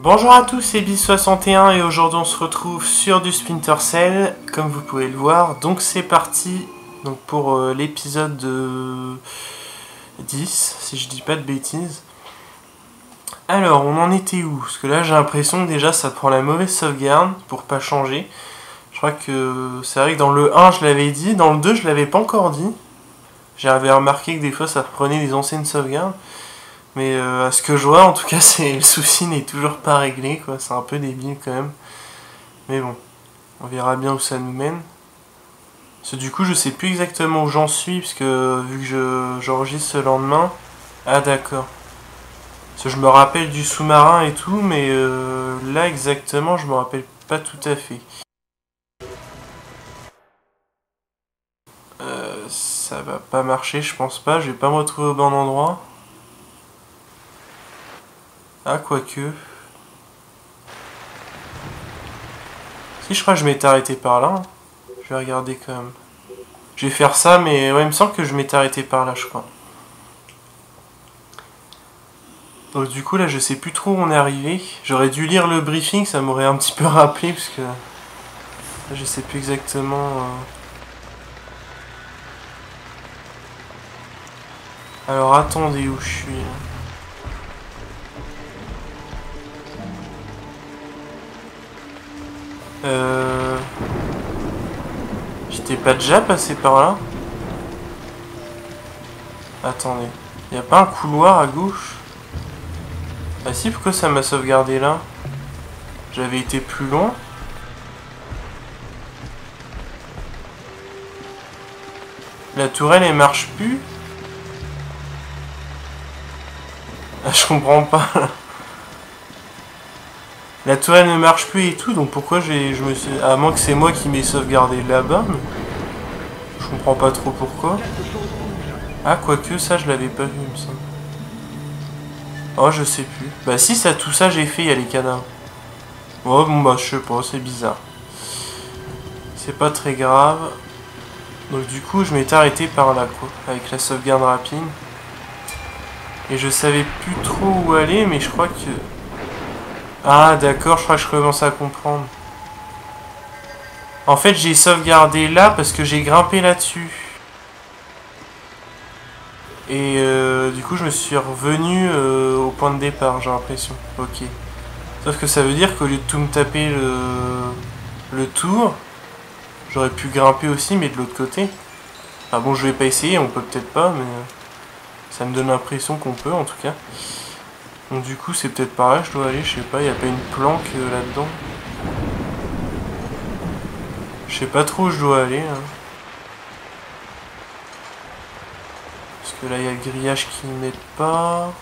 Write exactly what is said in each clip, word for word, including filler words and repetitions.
Bonjour à tous, c'est Bis soixante et un et aujourd'hui on se retrouve sur du Splinter Cell, comme vous pouvez le voir. Donc c'est parti donc pour euh, l'épisode de dix, si je dis pas de bêtises. Alors, on en était où? Parce que là j'ai l'impression que déjà ça prend la mauvaise sauvegarde pour pas changer. Je crois que c'est vrai que dans le un je l'avais dit, dans le deux je l'avais pas encore dit. J'avais remarqué que des fois ça reprenait les anciennes sauvegardes. Mais euh, à ce que je vois, en tout cas, c'est le souci n'est toujours pas réglé, quoi. C'est un peu débile quand même. Mais bon, on verra bien où ça nous mène. Parce que du coup, je sais plus exactement où j'en suis, parce que vu que je, j'enregistre le lendemain. Ah d'accord. Parce que je me rappelle du sous-marin et tout, mais euh, là exactement, je me rappelle pas tout à fait. Euh, ça va pas marcher, je pense pas. Je vais pas me retrouver au bon endroit. Ah, quoique. Si, je crois que je m'étais arrêté par là. Hein. Je vais regarder quand même. Je vais faire ça, mais ouais, il me semble que je m'étais arrêté par là, je crois. Donc du coup, là, je sais plus trop où on est arrivé. J'aurais dû lire le briefing, ça m'aurait un petit peu rappelé, parce que... Là, je sais plus exactement... Euh... Alors, attendez où je suis, là. Euh... J'étais pas déjà passé par là? Attendez. Y a pas un couloir à gauche? Ah si, pourquoi ça m'a sauvegardé là? J'avais été plus loin? La tourelle, elle marche plus? Ah, je comprends pas. La tourelle ne marche plus et tout, donc pourquoi j'ai, je me suis... À moins que c'est moi qui m'ai sauvegardé là-bas, mais... Je comprends pas trop pourquoi. Ah, quoique, ça, je l'avais pas vu, il me semble. Oh, je sais plus. Bah si, ça, tout ça, j'ai fait, il y a les cadavres. Oh, bon, bah, je sais pas, c'est bizarre. C'est pas très grave. Donc, du coup, je m'étais arrêté par là, quoi, avec la sauvegarde rapide. Et je savais plus trop où aller, mais je crois que... Ah, d'accord, je crois que je commence à comprendre. En fait, j'ai sauvegardé là parce que j'ai grimpé là-dessus. Et euh, du coup, je me suis revenu euh, au point de départ, j'ai l'impression. Ok. Sauf que ça veut dire qu'au lieu de tout me taper le, le tour, j'aurais pu grimper aussi, mais de l'autre côté. Enfin bon, je vais pas essayer, on peut peut-être pas, mais ça me donne l'impression qu'on peut en tout cas. Donc du coup, c'est peut-être par là que je dois aller, je sais pas, il n'y a pas une planque euh, là-dedans. Je sais pas trop où je dois aller. Hein. Parce que là, il y a le grillage qui n'aide pas.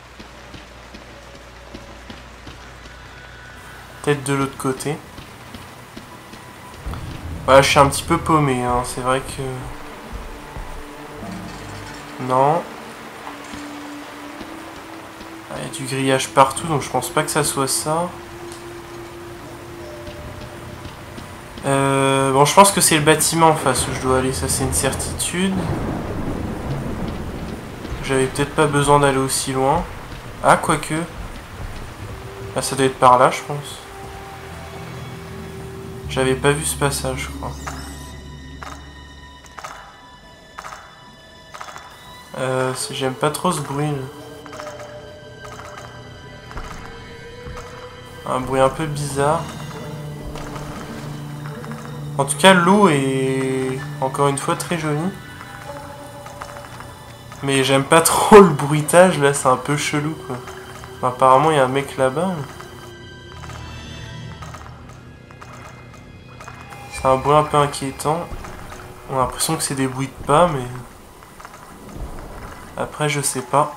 Peut-être de l'autre côté. Voilà, je suis un petit peu paumé, hein. C'est vrai que... Non. Il y a du grillage partout, donc je pense pas que ça soit ça. Euh, bon, je pense que c'est le bâtiment en face où je dois aller, ça c'est une certitude. J'avais peut-être pas besoin d'aller aussi loin. Ah, quoique. Ah, ça doit être par là, je pense. J'avais pas vu ce passage, je crois. Euh, j'aime pas trop ce bruit, là. Un bruit un peu bizarre. En tout cas, l'eau est encore une fois très jolie. Mais j'aime pas trop le bruitage, là, c'est un peu chelou, quoi. Enfin, apparemment, il y a un mec là-bas. C'est un bruit un peu inquiétant. On a l'impression que c'est des bruits de pas, mais... Après, je sais pas.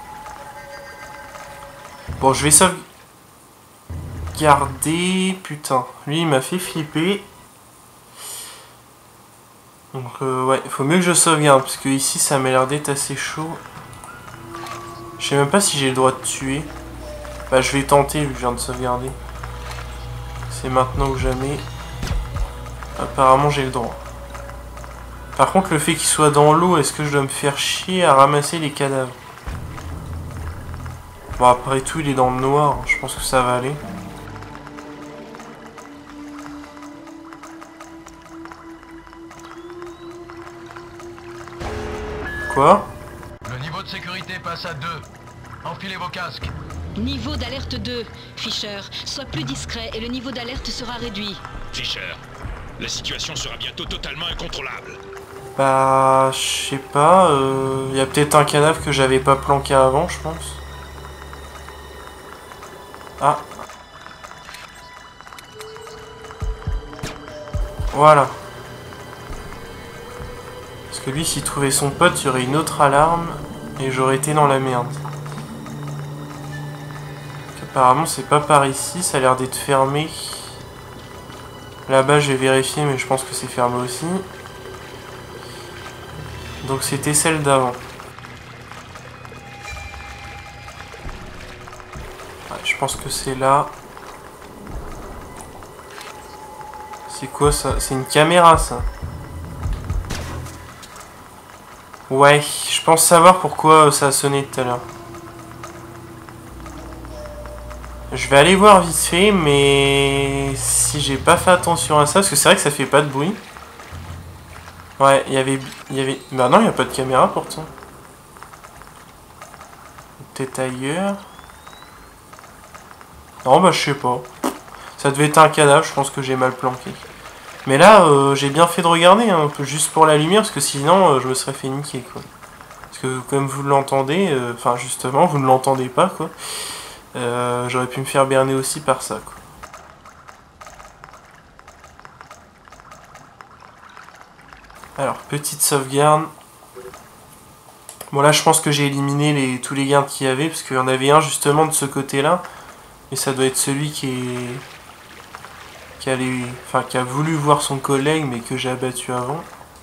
Bon, je vais sauvegarder... Putain, lui, il m'a fait flipper. Donc euh, ouais, il faut mieux que je sauvegarde, parce que ici ça m'a l'air d'être assez chaud. Je sais même pas si j'ai le droit de tuer. Bah je vais tenter vu que je viens de sauvegarder. C'est maintenant ou jamais. Apparemment j'ai le droit. Par contre le fait qu'il soit dans l'eau, est-ce que je dois me faire chier à ramasser les cadavres? Bon, après tout, il est dans le noir. Je pense que ça va aller. Quoi? Le niveau de sécurité passe à deux. Enfilez vos casques. Niveau d'alerte deux. Fisher, sois plus discret et le niveau d'alerte sera réduit. Fisher, la situation sera bientôt totalement incontrôlable. Bah, je sais pas. Il euh, y a peut-être un cadavre que j'avais pas planqué avant, je pense. Ah. Voilà. Parce que lui, s'il trouvait son pote, il y aurait une autre alarme et j'aurais été dans la merde. Donc, apparemment, c'est pas par ici, ça a l'air d'être fermé. Là-bas, j'ai vérifié, mais je pense que c'est fermé aussi. Donc, c'était celle d'avant. Ouais, je pense que c'est là. C'est quoi ça? C'est une caméra, ça? Ouais, je pense savoir pourquoi ça a sonné tout à l'heure. Je vais aller voir vite fait, mais si j'ai pas fait attention à ça, parce que c'est vrai que ça fait pas de bruit. Ouais, il y avait... il y avait... Bah non, il n'y a pas de caméra pourtant. Peut-être ailleurs. Non, bah je sais pas. Ça devait être un cadavre, je pense que j'ai mal planqué. Mais là, euh, j'ai bien fait de regarder, hein, un peu juste pour la lumière, parce que sinon, euh, je me serais fait niquer, quoi. Parce que comme vous l'entendez, enfin euh, justement, vous ne l'entendez pas, quoi. Euh, J'aurais pu me faire berner aussi par ça, quoi. Alors, petite sauvegarde. Bon, là, je pense que j'ai éliminé les, tous les gardes qu'il y avait, parce qu'il y en avait un, justement, de ce côté-là. Et ça doit être celui qui est... Qui a, les... enfin, qui a voulu voir son collègue, mais que j'ai abattu avant.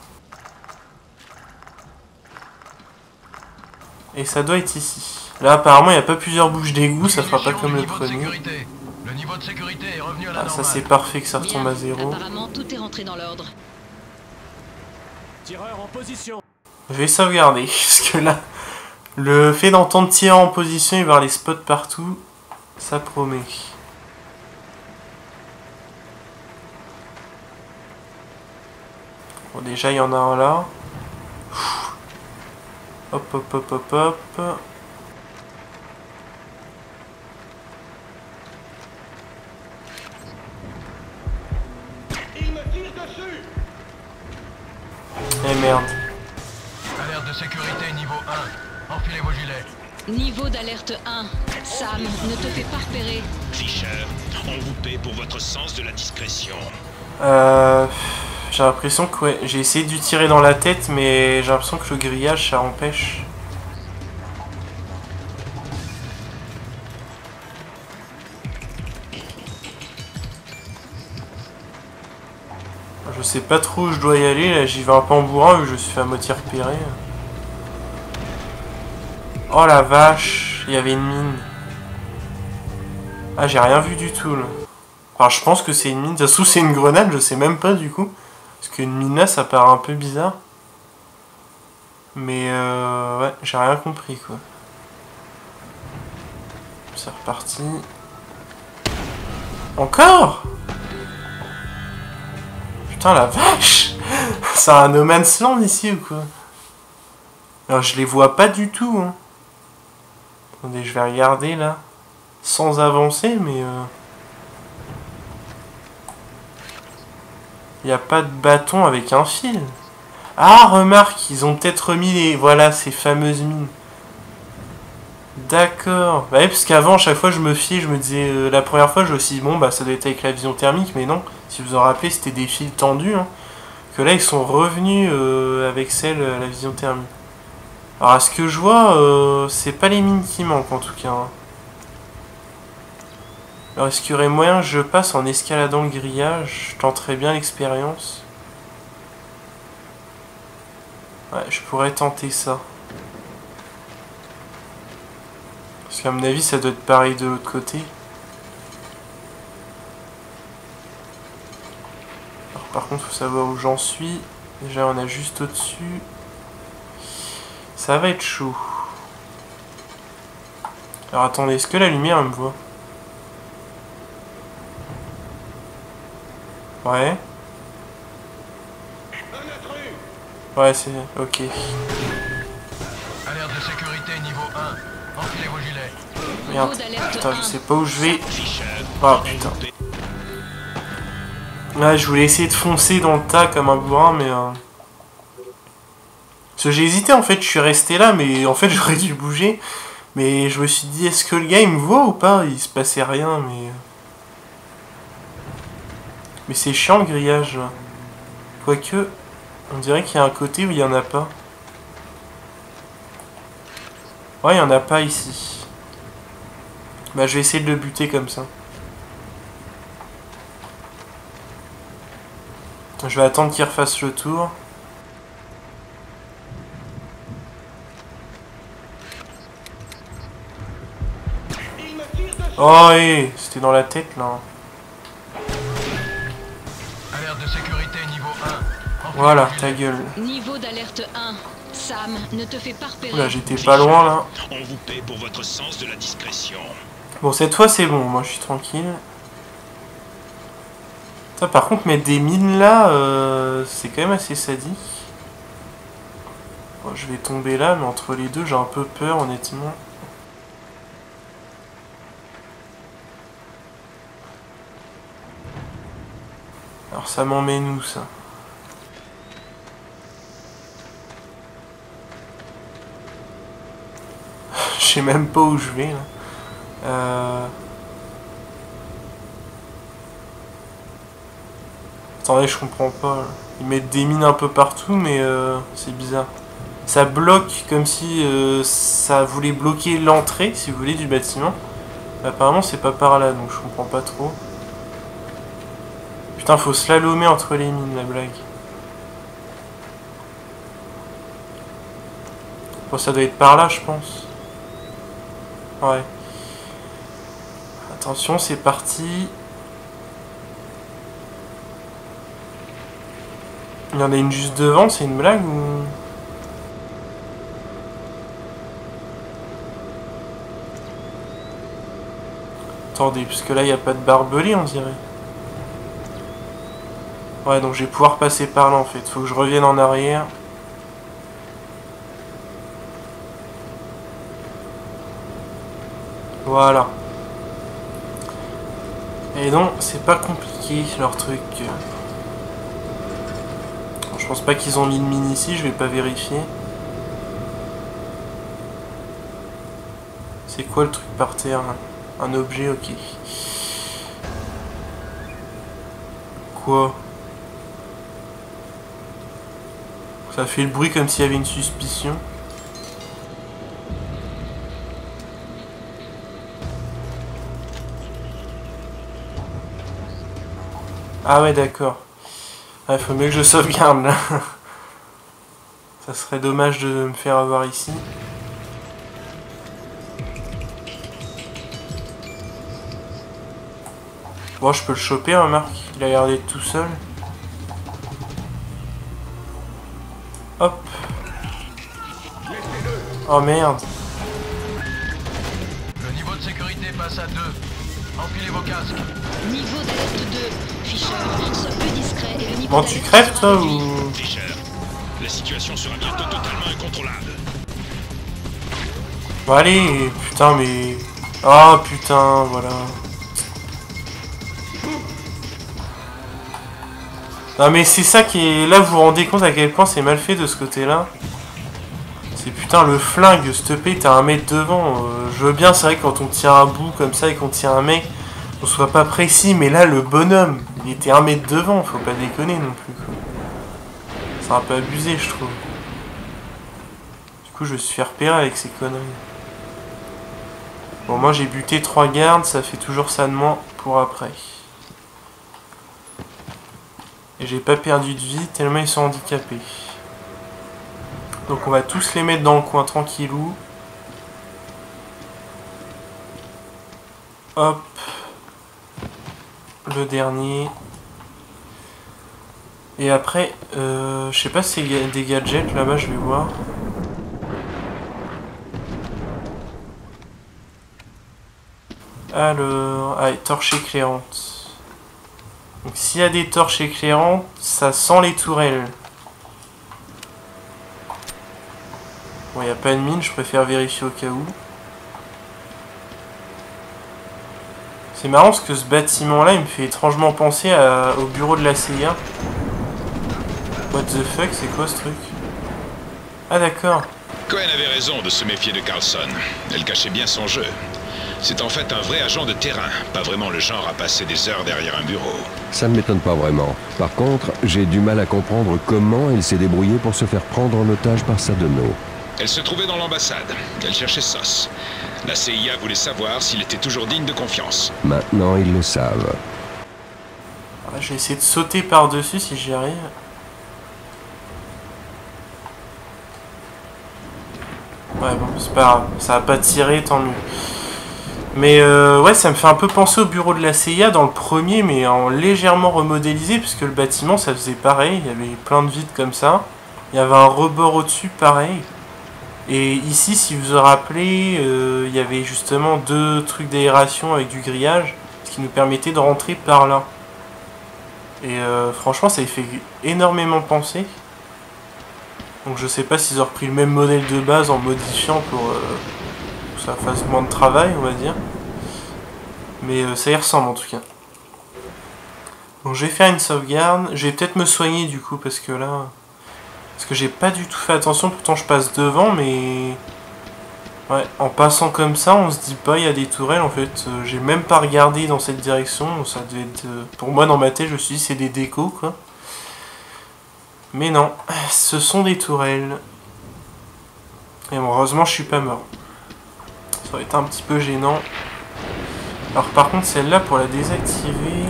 Et ça doit être ici. Là, apparemment, il n'y a pas plusieurs bouches d'égout, ça fera pas comme le premier. Le niveau de sécurité est revenu à la ah, ça c'est parfait que ça retombe à zéro. Apparemment, tout est rentré dans l'ordre. Tireur en position. Je vais sauvegarder, parce que là, le fait d'entendre tirer en position et voir les spots partout, ça promet. Bon, déjà, il y en a un là. Hop, hop, hop, hop, hop. Il me tire dessus. Eh merde. Alerte de sécurité niveau un. Enfilez vos gilets. Niveau d'alerte un. Sam, ne te fais pas repérer. Fisher, on vous paie pour votre sens de la discrétion. Euh... J'ai l'impression que ouais, j'ai essayé de lui tirer dans la tête, mais j'ai l'impression que le grillage, ça empêche. Je sais pas trop où je dois y aller, là j'y vais un peu en bourrin vu que je suis fait à moitié repérer. Oh la vache, il y avait une mine. Ah, j'ai rien vu du tout là. Enfin, je pense que c'est une mine, ça se trouve c'est une grenade, je sais même pas du coup. Parce qu'une mine là, ça paraît un peu bizarre. Mais euh, ouais, j'ai rien compris quoi. C'est reparti. Encore? Putain la vache. C'est un No Man's Land ici ou quoi? Alors je les vois pas du tout hein. Attendez, je vais regarder là. Sans avancer mais... Euh... Il n'y a pas de bâton avec un fil. Ah, remarque, ils ont peut-être remis les... Voilà, ces fameuses mines. D'accord. Bah oui, parce qu'avant, à chaque fois, je me fiais, je me disais... Euh, la première fois, je me suis dit, bon, bah ça doit être avec la vision thermique, mais non. Si vous en rappelez, c'était des fils tendus. Hein, que là, ils sont revenus euh, avec celle, euh, la vision thermique. Alors, à ce que je vois, euh, c'est pas les mines qui manquent, en tout cas. Hein. Alors, est-ce qu'il y aurait moyen que je passe en escaladant le grillage? Je tenterais bien l'expérience. Ouais, je pourrais tenter ça. Parce qu'à mon avis, ça doit être pareil de l'autre côté. Alors, par contre, il faut savoir où j'en suis. Déjà, on a juste au-dessus. Ça va être chaud. Alors attendez, est-ce que la lumière elle me voit? Ouais. Ouais, c'est... ok. Alerte de sécurité niveau un. Enfilez vos gilets. Merde, putain, je sais pas où je vais. Oh putain. Ouais, je voulais essayer de foncer dans le tas comme un bourrin, mais... Euh... Parce que j'ai hésité, en fait, je suis resté là, mais en fait, j'aurais dû bouger. Mais je me suis dit, est-ce que le gars, il me voit ou pas? Il se passait rien, mais... Mais c'est chiant, le grillage, là. Quoique, on dirait qu'il y a un côté où il y en a pas. Ouais, il y en a pas ici. Bah, je vais essayer de le buter comme ça. Je vais attendre qu'il refasse le tour. Oh, hé, c'était dans la tête, là. Alerte de sécurité niveau un. Enfilez Voilà, vos ta gilets. gueule. Niveau d'alerte un. Sam, ne te fais pas repérer. Là, j'étais pas loin, là. On vous paie pour votre sens de la discrétion. Bon, cette fois, c'est bon. Moi, je suis tranquille. Ça, par contre, mettre des mines, là, euh, c'est quand même assez sadique. Bon, je vais tomber là, mais entre les deux, j'ai un peu peur, honnêtement. Alors, ça m'emmène où, ça? Je sais même pas où je vais, là. Euh... Attendez, je comprends pas. Là. Ils mettent des mines un peu partout, mais euh, c'est bizarre. Ça bloque comme si euh, ça voulait bloquer l'entrée, si vous voulez, du bâtiment. Mais apparemment, c'est pas par là, donc je comprends pas trop. Putain, faut slalomer entre les mines, la blague. Bon, ça doit être par là, je pense. Ouais. Attention, c'est parti. Il y en a une juste devant, c'est une blague ou... Attendez, parce que là, il n'y a pas de barbelé, on dirait. Ouais, donc je vais pouvoir passer par là, en fait. Faut que je revienne en arrière. Voilà. Et non, c'est pas compliqué, leur truc. Je pense pas qu'ils ont mis de mine ici, je vais pas vérifier. C'est quoi le truc par terre là? Un objet, ok. Quoi? Ça fait le bruit comme s'il y avait une suspicion. Ah ouais, d'accord. Il faut mieux que je sauvegarde là. Ça serait dommage de me faire avoir ici. Bon, je peux le choper, remarque. Il a l'air d'être tout seul. Hop. Oh merde. Le niveau de sécurité passe à deux. Enfilez vos casques. Niveau d'alerte deux. Fisher, sois plus discret et le niveau Bon, d'alerte tu crèves sera toi réduit. ou... Fisher, la situation sera bientôt totalement incontrôlable. Bon allez, putain mais... Ah oh, putain, voilà. Non mais c'est ça qui est... Là vous vous rendez compte à quel point c'est mal fait de ce côté-là. C'est putain le flingue, s'il te plaît, t'as un mec devant. Euh, je veux bien, c'est vrai que quand on tient un bout comme ça et qu'on tient un mec, on soit pas précis, mais là le bonhomme, il était un mètre devant, faut pas déconner non plus. Quoi. C'est un peu abusé je trouve. Du coup je me suis fait repérer avec ces conneries. Bon moi j'ai buté trois gardes, ça fait toujours ça de moins pour après. Et j'ai pas perdu de vie tellement ils sont handicapés. Donc on va tous les mettre dans le coin tranquillou. Hop. Le dernier. Et après, euh, je sais pas si c'est des gadgets là-bas, je vais voir. Alors... Ah, torche éclairante. Donc s'il y a des torches éclairantes, ça sent les tourelles. Bon, il n'y a pas de mine, je préfère vérifier au cas où. C'est marrant parce que ce bâtiment-là, il me fait étrangement penser à... au bureau de la C I A. What the fuck, c'est quoi ce truc? Ah d'accord. Cohen avait raison de se méfier de Carlson. Elle cachait bien son jeu. C'est en fait un vrai agent de terrain, pas vraiment le genre à passer des heures derrière un bureau. Ça ne m'étonne pas vraiment. Par contre, j'ai du mal à comprendre comment elle s'est débrouillée pour se faire prendre en otage par Sadono. Elle se trouvait dans l'ambassade. Elle cherchait Sos. La C I A voulait savoir s'il était toujours digne de confiance. Maintenant, ils le savent. Ah, je vais essayer de sauter par-dessus si j'y arrive. Ouais bon, c'est pas grave. Ça va pas tirer, tant mieux. Mais euh, ouais, ça me fait un peu penser au bureau de la C I A dans le premier, mais en légèrement remodélisé, puisque le bâtiment, ça faisait pareil. Il y avait plein de vides comme ça. Il y avait un rebord au-dessus, pareil. Et ici, si vous vous rappelez, euh, il y avait justement deux trucs d'aération avec du grillage, ce qui nous permettait de rentrer par là. Et euh, franchement, ça y fait énormément penser. Donc je sais pas s'ils ont repris le même modèle de base en modifiant pour euh, que ça fasse moins de travail, on va dire. Mais euh, ça y ressemble en tout cas. Donc je vais faire une sauvegarde. Je vais peut-être me soigner du coup, parce que là... Parce que j'ai pas du tout fait attention, pourtant je passe devant, mais... Ouais, en passant comme ça, on se dit pas, il y a des tourelles, en fait. Euh, j'ai même pas regardé dans cette direction, ça devait être... Euh, pour moi, dans ma tête, je me suis dit, c'est des décos, quoi. Mais non, ce sont des tourelles. Et bon, heureusement, je suis pas mort. Ça aurait été un petit peu gênant. Alors par contre, celle-là, pour la désactiver...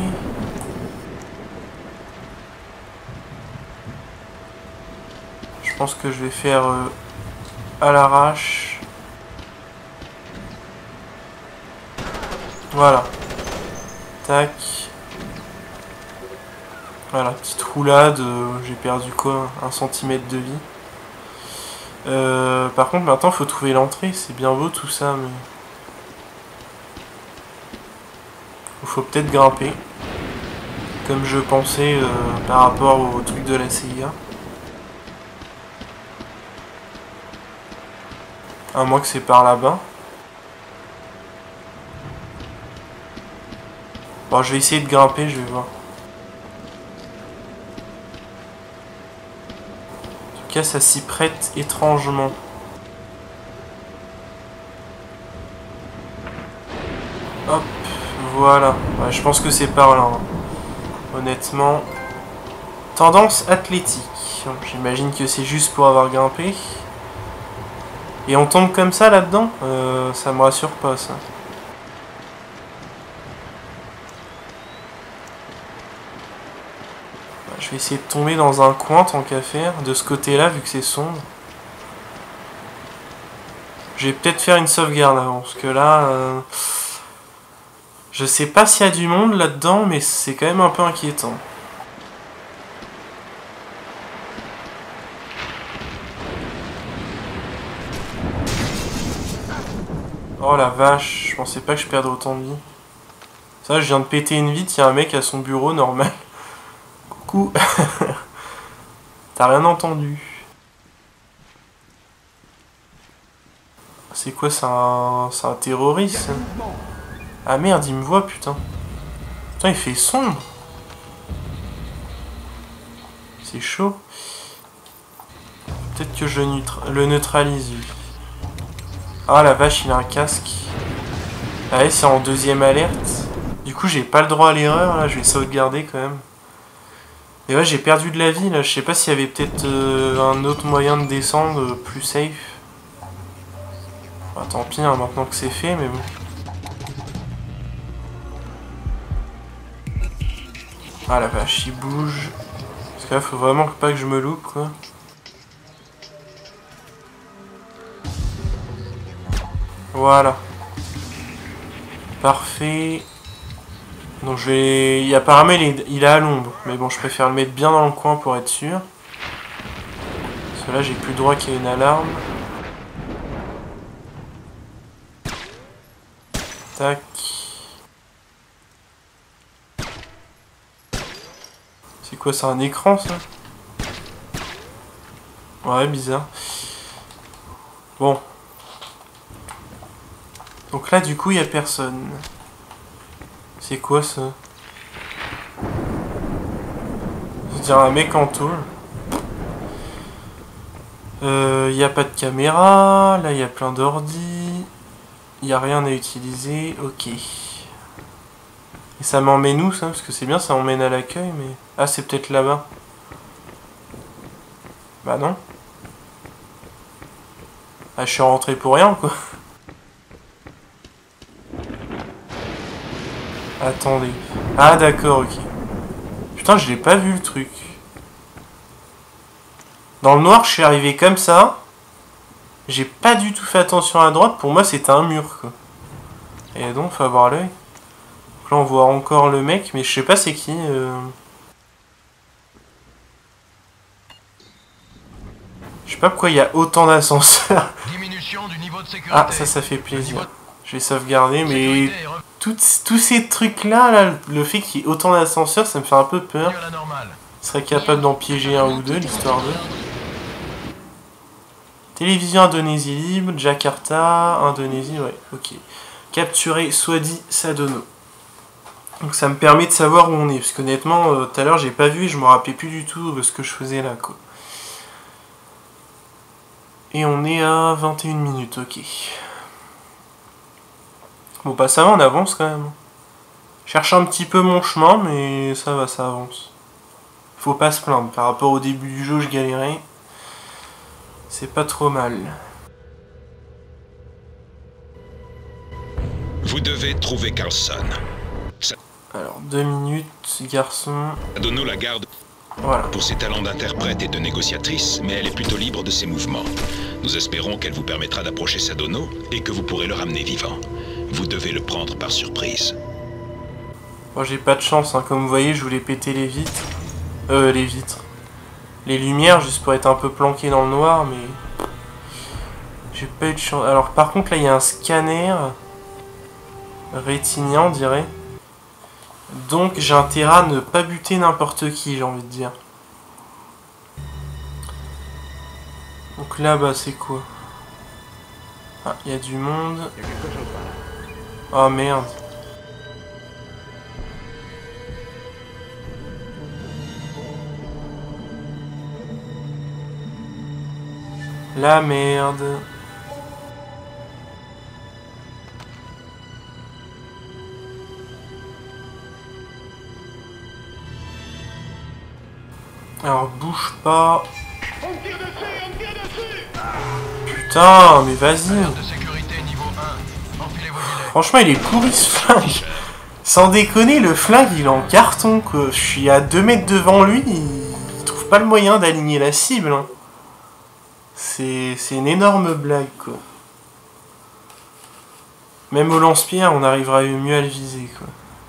Je pense que je vais faire euh, à l'arrache. Voilà. Tac. Voilà, petite roulade. Euh, J'ai perdu quoi? Un centimètre de vie. Euh, par contre, maintenant, il faut trouver l'entrée. C'est bien beau tout ça, mais... Il faut peut-être grimper. Comme je pensais euh, par rapport au truc de la C I A. À moins que c'est par là-bas. Bon, je vais essayer de grimper, je vais voir. En tout cas, ça s'y prête étrangement. Hop, voilà. Ouais, je pense que c'est par là. Hein. Honnêtement. Tendance athlétique. J'imagine que c'est juste pour avoir grimpé. Et on tombe comme ça là-dedans, euh, ça me rassure pas ça. Je vais essayer de tomber dans un coin tant qu'à faire, de ce côté-là vu que c'est sombre. Je vais peut-être faire une sauvegarde avant, parce que là... Euh, je sais pas s'il y a du monde là-dedans, mais c'est quand même un peu inquiétant. Oh la vache, je pensais pas que je perdrais autant de vie. Ça, je viens de péter une vitre, il y a un mec à son bureau, normal. Coucou. T'as rien entendu. C'est quoi, c'est un... c'est un terroriste? Ah merde, il me voit, putain. Putain, il fait sombre. C'est chaud. Peut-être que je neutra... le neutralise, lui. Ah la vache, il a un casque. Ah ouais, c'est en deuxième alerte. Du coup, j'ai pas le droit à l'erreur, là, je vais sauvegarder quand même. Et ouais, j'ai perdu de la vie, là. Je sais pas s'il y avait peut-être euh, un autre moyen de descendre euh, plus safe. Bah, tant pis, hein, maintenant que c'est fait, mais bon. Ah la vache, il bouge. Parce que là, faut vraiment pas que je me loupe, quoi. Voilà. Parfait. Donc je vais... Il, apparemment il est, il est à l'ombre. Mais bon, je préfère le mettre bien dans le coin pour être sûr. Parce que là j'ai plus le droit qu'il y ait une alarme. Tac. quoi, c'est un écran ça? Ouais, bizarre. Bon. Donc là, du coup, il n'y a personne. C'est quoi ça? Je dirais un mec en tôle. Il euh, n'y a pas de caméra. Là, il y a plein d'ordi. Il n'y a rien à utiliser. Ok. Et ça m'emmène où ça? Parce que c'est bien, ça m'emmène à l'accueil, mais... Ah, c'est peut-être là-bas. Bah non. Ah, je suis rentré pour rien, quoi. Attendez. Ah, d'accord, ok. Putain, je l'ai pas vu, le truc. Dans le noir, je suis arrivé comme ça. J'ai pas du tout fait attention à droite. Pour moi, c'était un mur, quoi. Et donc, faut avoir l'œil. Donc là, on voit encore le mec, mais je sais pas c'est qui. Euh... Je sais pas pourquoi il y a autant d'ascenseurs. Diminution du niveau de sécurité. Ah, ça, ça fait plaisir. Je vais sauvegarder, mais tous ces trucs-là, là, le fait qu'il y ait autant d'ascenseurs, ça me fait un peu peur. Je serais capable d'en piéger un ou deux, l'histoire de... Télévision Indonésie libre, Jakarta, Indonésie, ouais, ok. Capturer Swadi Sadono. Donc ça me permet de savoir où on est, parce qu'honnêtement, euh, tout à l'heure, j'ai pas vu, je me rappelais plus du tout de ce que je faisais là, quoi. Et on est à vingt et une minutes, ok. Bon bah ça va, on avance quand même. Je cherche un petit peu mon chemin, mais ça va, ça avance. Faut pas se plaindre, par rapport au début du jeu, je galérais. C'est pas trop mal. Vous devez trouver Carlson. Ça... Alors, deux minutes, garçon. Sadono la garde voilà. Pour ses talents d'interprète et de négociatrice, mais elle est plutôt libre de ses mouvements. Nous espérons qu'elle vous permettra d'approcher Sadono et que vous pourrez le ramener vivant. Vous devez le prendre par surprise. Bon, j'ai pas de chance, hein. Comme vous voyez, je voulais péter les vitres. Euh, les vitres. Les lumières, juste pour être un peu planqué dans le noir, mais... J'ai pas eu de chance. Alors, par contre, là, il y a un scanner... rétinien, on dirait. Donc, j'ai intérêt à ne pas buter n'importe qui, j'ai envie de dire. Donc là, bah, c'est quoi? Ah, il y a du monde. Oh, merde. La merde. Alors bouge pas. Putain, mais vas-y. Franchement, il est pourri ce flingue. Sans déconner, le flingue il est en carton quoi. Je suis à deux mètres devant lui, il trouve pas le moyen d'aligner la cible. Hein. C'est une énorme blague quoi. Même au lance-pierre, on arrivera mieux à le viser quoi.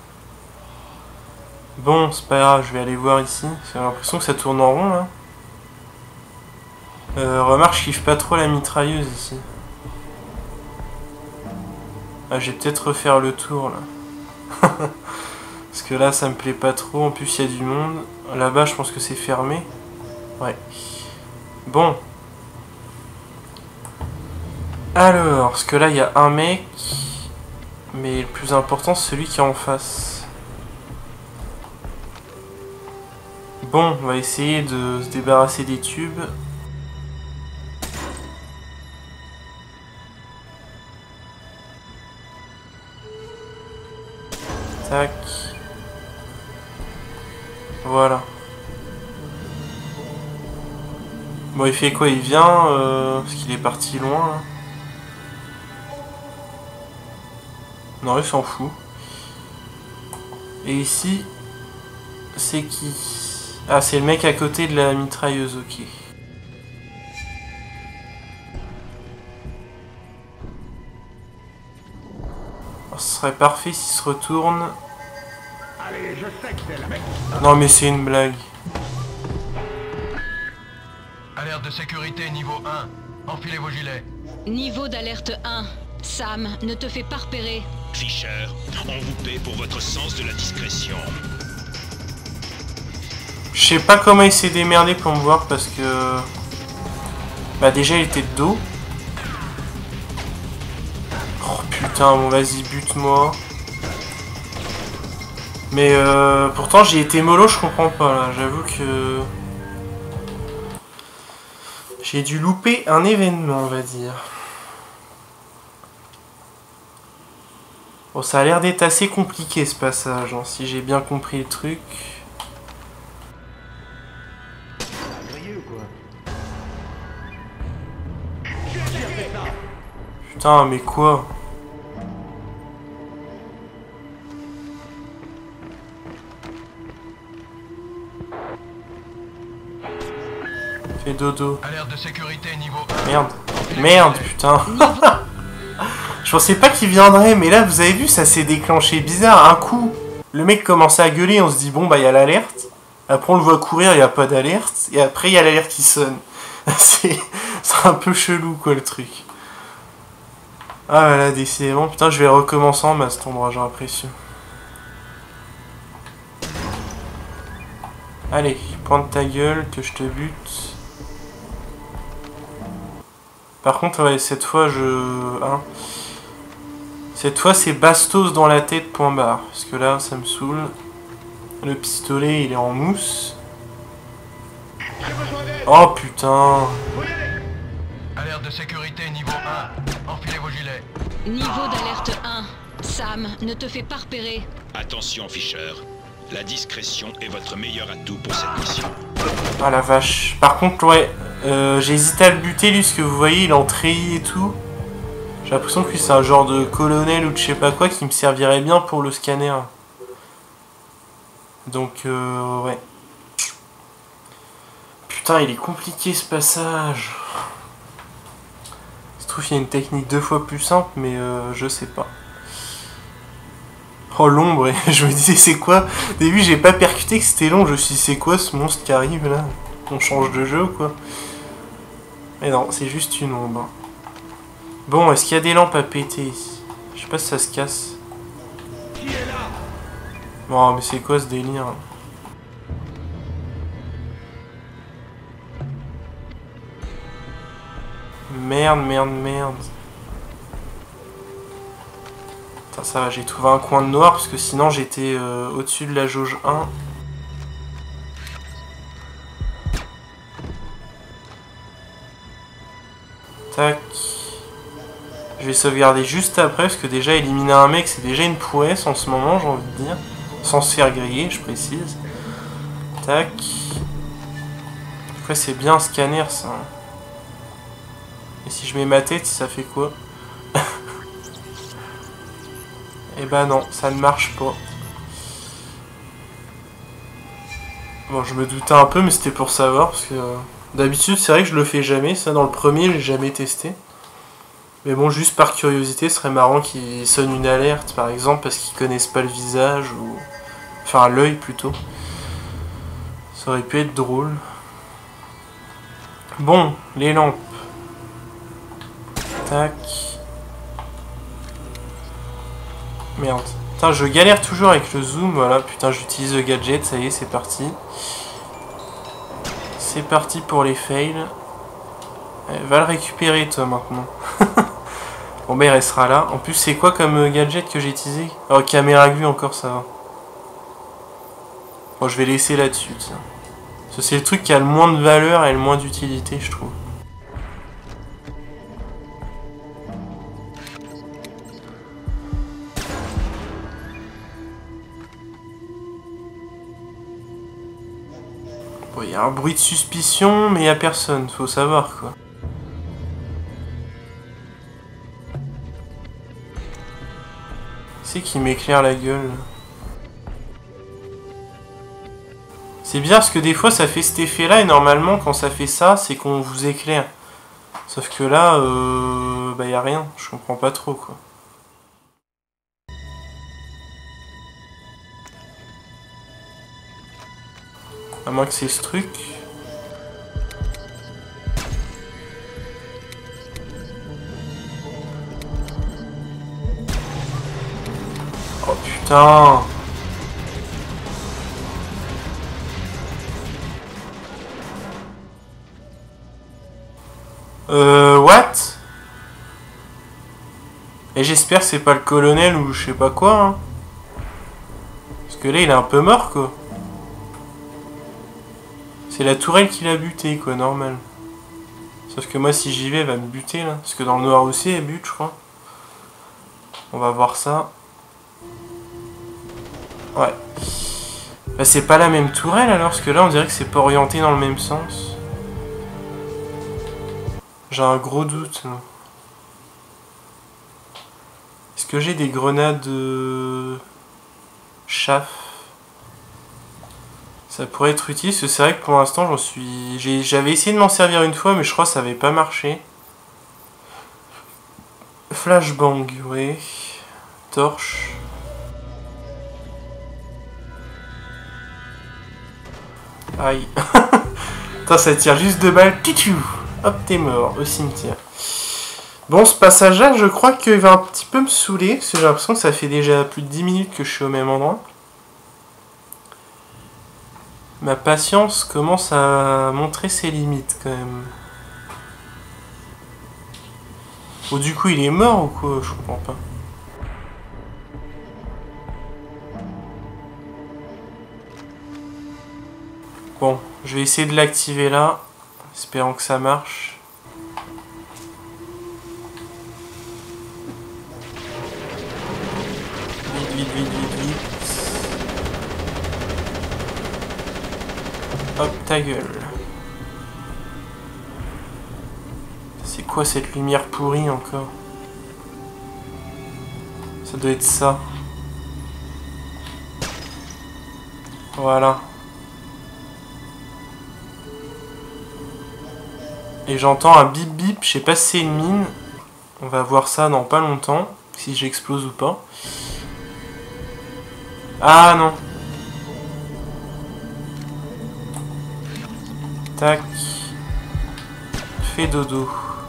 Bon, c'est pas grave, je vais aller voir ici. J'ai l'impression que ça tourne en rond là. Euh, remarque, je kiffe pas trop la mitrailleuse ici. Ah, je vais peut-être refaire le tour là. Parce que là, ça me plaît pas trop. En plus, il y a du monde. Là-bas, je pense que c'est fermé. Ouais. Bon. Alors, parce que là, il y a un mec. Mais le plus important, c'est celui qui est en face. Bon, on va essayer de se débarrasser des tubes. Tac. Voilà. Bon, il fait quoi? Il vient euh, parce qu'il est parti loin. Là. Non, il s'en fout. Et ici, c'est qui? Ah, c'est le mec à côté de la mitrailleuse, ok. Alors, ce serait parfait s'il se retourne. Allez, je sais que c'est la mec. Non, mais c'est une blague. Alerte de sécurité niveau un. Enfilez vos gilets. Niveau d'alerte un. Sam, ne te fais pas repérer. Fisher, on vous paie pour votre sens de la discrétion. Je sais pas comment il s'est démerdé pour me voir parce que... Bah déjà il était de dos. Oh putain, bon vas-y, bute-moi. Mais euh, pourtant j'ai été mollo, je comprends pas là, j'avoue que... J'ai dû louper un événement, on va dire. Bon, ça a l'air d'être assez compliqué ce passage, hein, si j'ai bien compris le truc. Putain, mais quoi? Fais dodo. Alerte de sécurité niveau Merde. Merde, putain. Je pensais pas qu'il viendrait, mais là, vous avez vu, ça s'est déclenché bizarre. Un coup, le mec commençait à gueuler, on se dit, bon, bah, il y a l'alerte. Après, on le voit courir, il n'y a pas d'alerte. Et après, il y a l'alerte qui sonne. C'est un peu chelou, quoi, le truc. Ah, voilà, décidément. Putain, je vais recommencer en masse, cet endroit, j'ai l'impression. Allez, pointe ta gueule, que je te bute. Par contre, ouais, cette fois, je... Hein, cette fois, c'est bastos dans la tête, point barre. Parce que là, ça me saoule. Le pistolet, il est en mousse. Oh, putain. Alerte de sécurité niveau un. Enfilez vos gilets. Niveau d'alerte un. Sam, ne te fais pas repérer. Attention, Fisher. La discrétion est votre meilleur atout pour cette mission. Ah la vache. Par contre, ouais, euh, j'ai hésité à le buter, lui, parce que vous voyez, il est en treillis et tout. J'ai l'impression que c'est un genre de colonel ou de je sais pas quoi qui me servirait bien pour le scanner. Donc, euh, ouais. Putain, il est compliqué ce passage. Je trouve qu'il y a une technique deux fois plus simple, mais euh, je sais pas. Oh, l'ombre, et je me disais c'est quoi? Au début j'ai pas percuté que c'était long, je me suis dit c'est quoi ce monstre qui arrive là? On change de jeu ou quoi? Mais non, c'est juste une ombre. Bon, est-ce qu'il y a des lampes à péter ici? Je sais pas si ça se casse. Bon, mais c'est quoi ce délire? Merde, merde, merde. Putain, ça va, j'ai trouvé un coin de noir parce que sinon j'étais euh, au-dessus de la jauge un. Tac. Je vais sauvegarder juste après parce que déjà éliminer un mec c'est déjà une prouesse en ce moment, j'ai envie de dire. Sans se faire griller, je précise. Tac. Après c'est bien un scanner ça. Et si je mets ma tête, ça fait quoi? Eh ben non, ça ne marche pas. Bon, je me doutais un peu, mais c'était pour savoir, parce que euh, d'habitude, c'est vrai que je le fais jamais. Ça, dans le premier, j'ai jamais testé. Mais bon, juste par curiosité, ce serait marrant qu'ils sonnent une alerte, par exemple, parce qu'ils connaissent pas le visage, ou... Enfin, l'œil, plutôt. Ça aurait pu être drôle. Bon, les lampes. Tac. Merde. Putain, je galère toujours avec le zoom. Voilà, putain, j'utilise le gadget. Ça y est, c'est parti. C'est parti pour les fails. Eh, va le récupérer, toi, maintenant. Bon, bah, il restera là. En plus, c'est quoi comme gadget que j'ai utilisé? Oh, caméra glue, encore, ça va. Bon, je vais laisser là-dessus, tiens. C'est le truc qui a le moins de valeur et le moins d'utilité, je trouve. Il y a un bruit de suspicion, mais il n'y a personne, faut savoir quoi. C'est qui m'éclaire la gueule. C'est bien parce que des fois ça fait cet effet là et normalement quand ça fait ça, c'est qu'on vous éclaire. Sauf que là, euh, bah y a rien, je comprends pas trop quoi. À moins que c'est ce truc. Oh putain. Euh, what? Et j'espère que c'est pas le colonel ou je sais pas quoi, hein. Parce que là, il est un peu mort, quoi. C'est la tourelle qui l'a buté, quoi, normal. Sauf que moi, si j'y vais, elle va me buter, là. Parce que dans le noir aussi, elle bute, je crois. On va voir ça. Ouais. Bah, c'est pas la même tourelle, alors, parce que là, on dirait que c'est pas orienté dans le même sens. J'ai un gros doute, là. Est-ce que j'ai des grenades euh... chaff? Ça pourrait être utile, parce que c'est vrai que pour l'instant j'en suis... J'avais essayé de m'en servir une fois, mais je crois que ça avait pas marché. Flashbang, ouais. Torche. Aïe. Putain, ça tire juste deux balles. Titou. Hop, t'es mort, au cimetière. Bon, ce passage-là, je crois qu'il va un petit peu me saouler, parce que j'ai l'impression que ça fait déjà plus de dix minutes que je suis au même endroit. Ma patience commence à montrer ses limites, quand même. Oh, du coup, il est mort ou quoi? Je comprends pas. Bon, je vais essayer de l'activer là, espérant que ça marche. Vite, vite, vite, vite. Hop, ta gueule. C'est quoi cette lumière pourrie encore? Ça doit être ça. Voilà. Et j'entends un bip bip, je sais pas si c'est une mine. On va voir ça dans pas longtemps, si j'explose ou pas. Ah non. Tac. Fais dodo.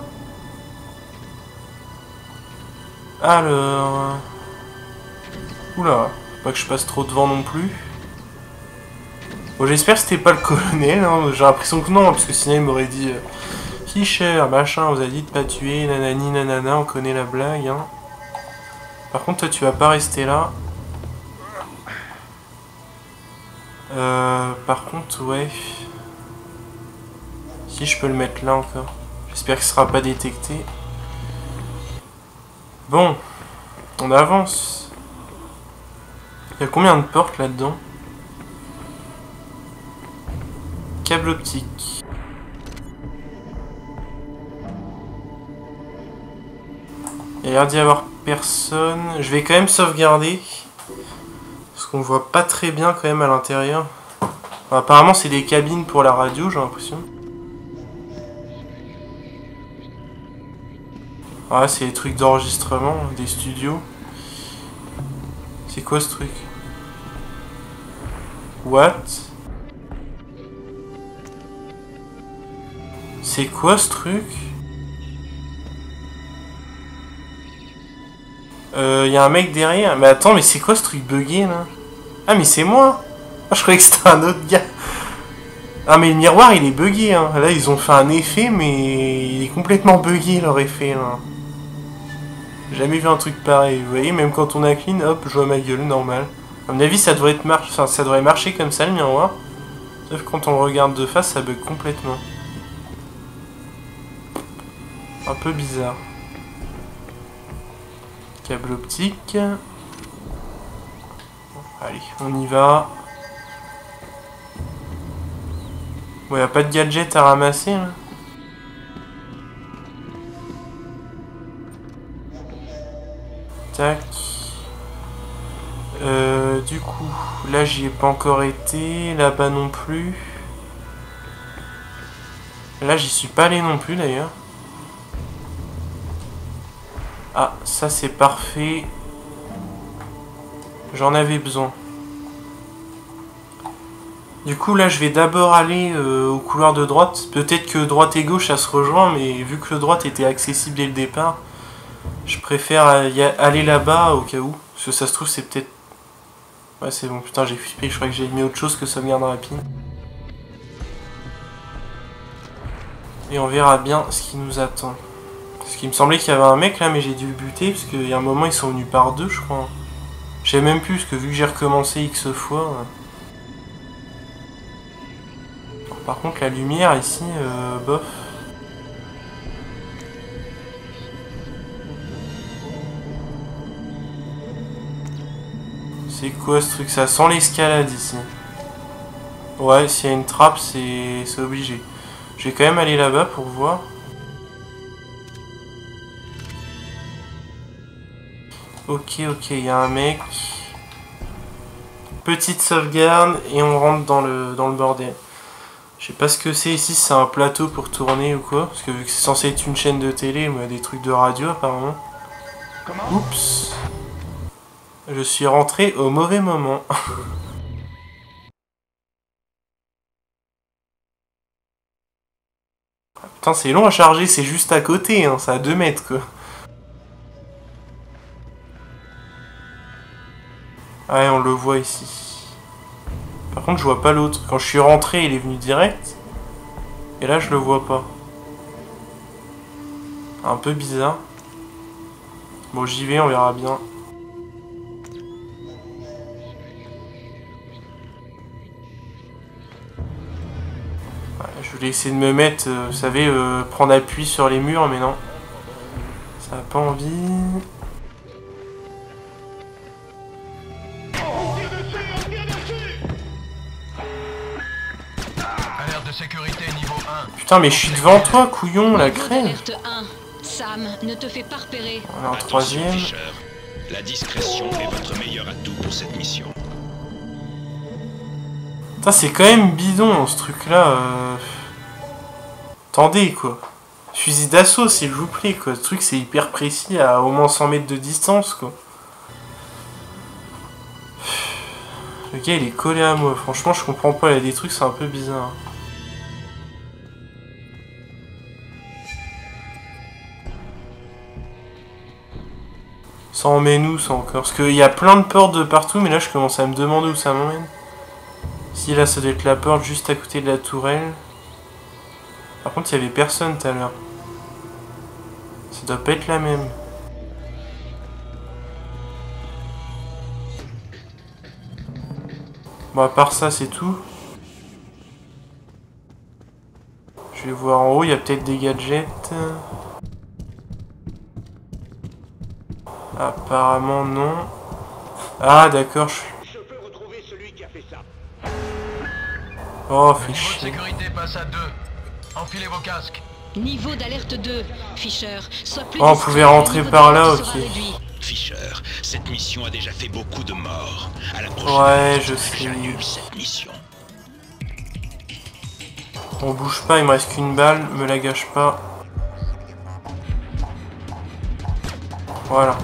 Alors... Oula, faut pas que je passe trop devant non plus. Bon, j'espère que c'était pas le colonel, hein. J'ai l'impression que non, parce que sinon il m'aurait dit... Euh, Fisher, machin, on vous a dit de pas tuer, nanani, nanana, on connaît la blague, hein. Par contre, toi, tu vas pas rester là. Euh, par contre, ouais... Si je peux le mettre là encore. J'espère qu'il sera pas détecté. Bon, on avance. Il y a combien de portes là-dedans? Câble optique. Il y a l'air d'y avoir personne. Je vais quand même sauvegarder. Parce qu'on voit pas très bien quand même à l'intérieur. Enfin, apparemment c'est des cabines pour la radio, j'ai l'impression. Ah, c'est des trucs d'enregistrement, des studios. C'est quoi ce truc? What? C'est quoi ce truc? Euh, y a un mec derrière. Mais attends, mais c'est quoi ce truc bugué là? Ah, mais c'est moi! Ah, je croyais que c'était un autre gars. Ah, mais le miroir il est bugué, hein. Là, ils ont fait un effet, mais il est complètement bugué leur effet là. J'ai jamais vu un truc pareil, vous voyez, même quand on a clean, hop, je vois ma gueule, normal. À mon avis, ça devrait être mar... enfin, ça devrait marcher comme ça, le miroir. Sauf quand on le regarde de face, ça bug complètement. Un peu bizarre. Câble optique. Allez, on y va. Bon, y a pas de gadget à ramasser, là. Tac. Euh, du coup, là j'y ai pas encore été, là-bas non plus. Là j'y suis pas allé non plus d'ailleurs. Ah, ça c'est parfait. J'en avais besoin. Du coup là je vais d'abord aller euh, au couloir de droite. Peut-être que droite et gauche ça se rejoint, mais vu que le droite était accessible dès le départ, je préfère aller là-bas au cas où. Parce que ça se trouve c'est peut-être... Ouais c'est bon, putain j'ai flippé, je crois que j'ai mis autre chose que sauvegarde rapide. Et on verra bien ce qui nous attend. Parce qu'il me semblait qu'il y avait un mec là, mais j'ai dû le buter, parce qu'il y a un moment ils sont venus par deux, je crois. Je sais même plus, parce que vu que j'ai recommencé X fois... Par contre, la lumière ici, euh, bof. C'est quoi ce truc? Ça sent l'escalade ici. Ouais, s'il y a une trappe, c'est obligé. Je vais quand même aller là-bas pour voir. Ok, ok, il y a un mec. Petite sauvegarde et on rentre dans le, dans le bordel. Je sais pas ce que c'est ici, c'est un plateau pour tourner ou quoi. Parce que vu que c'est censé être une chaîne de télé, mais il y a des trucs de radio apparemment. Oups. Je suis rentré au mauvais moment. Putain, c'est long à charger, c'est juste à côté, hein, c'est à deux mètres quoi. Ouais, on le voit ici. Par contre, je vois pas l'autre. Quand je suis rentré, il est venu direct. Et là, je le vois pas. Un peu bizarre. Bon, j'y vais, on verra bien. Ouais, je voulais essayer de me mettre, euh, vous savez, euh, prendre appui sur les murs, mais non. Ça n'a pas envie. Sécurité niveau un. Putain, mais je suis devant toi, couillon, la crème. Alerte un. Sam, ne te fais pas repérer. On a un troisième. Fisher. La discrétion est votre meilleur atout pour cette mission. Putain, c'est quand même bidon, ce truc-là. Euh... Attendez, quoi. Fusil d'assaut, s'il vous plaît, quoi. Ce truc, c'est hyper précis, à au moins cent mètres de distance, quoi. Le gars, il est collé à moi. Franchement, je comprends pas. Il y a des trucs, c'est un peu bizarre. Ça emmène où ça encore? Parce qu'il y a plein de portes de partout, mais là je commence à me demander où ça m'emmène. Si là ça doit être la porte juste à côté de la tourelle. Par contre il y avait personne tout à l'heure. Ça doit pas être la même. Bon, à part ça c'est tout. Je vais voir en haut, il y a peut-être des gadgets. Apparemment non. Ah d'accord. Je peux retrouver celui qui a fait ça. Oh, Le niveau de sécurité passe à deux. Enfilez vos casques. Niveau d'alerte deux, Fisher. Sois plus oh, on pouvait rentrer par là, ok. Fisher, cette mission a déjà fait beaucoup de morts. À la prochaine ouais, je sais. Cette mission. On bouge pas, il me reste qu'une balle, me la gâche pas. Voilà.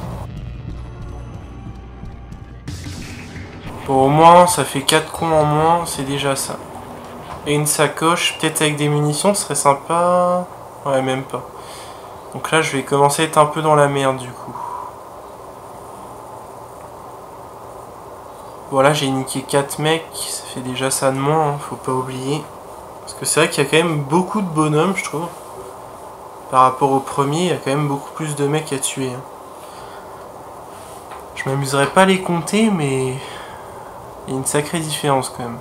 Bon, au moins, ça fait quatre cons en moins, c'est déjà ça. Et une sacoche, peut-être avec des munitions, ce serait sympa. Ouais, même pas. Donc là, je vais commencer à être un peu dans la merde, du coup. Voilà, j'ai niqué quatre mecs, ça fait déjà ça de moins, hein, faut pas oublier. Parce que c'est vrai qu'il y a quand même beaucoup de bonhommes, je trouve. Par rapport au premier, il y a quand même beaucoup plus de mecs à tuer. Hein. Je m'amuserais pas à les compter, mais... il y a une sacrée différence quand même.